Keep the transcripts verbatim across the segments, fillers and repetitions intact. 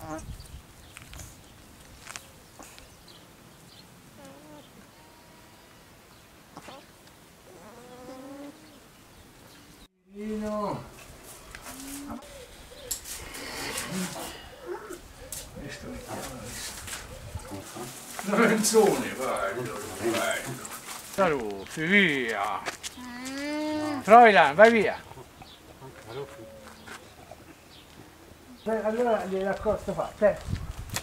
Questo mi chiama questo. Lorenzone, bello, bello. Saluti, via. Froilan, vai via. Allora gliela accosto fa, te.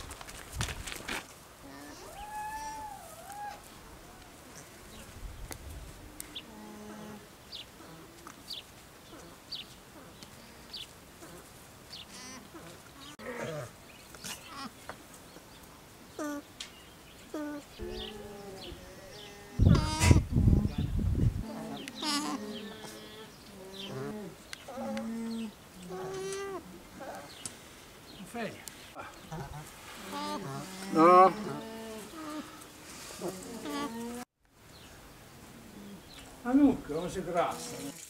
No. Anucca, come si grassa.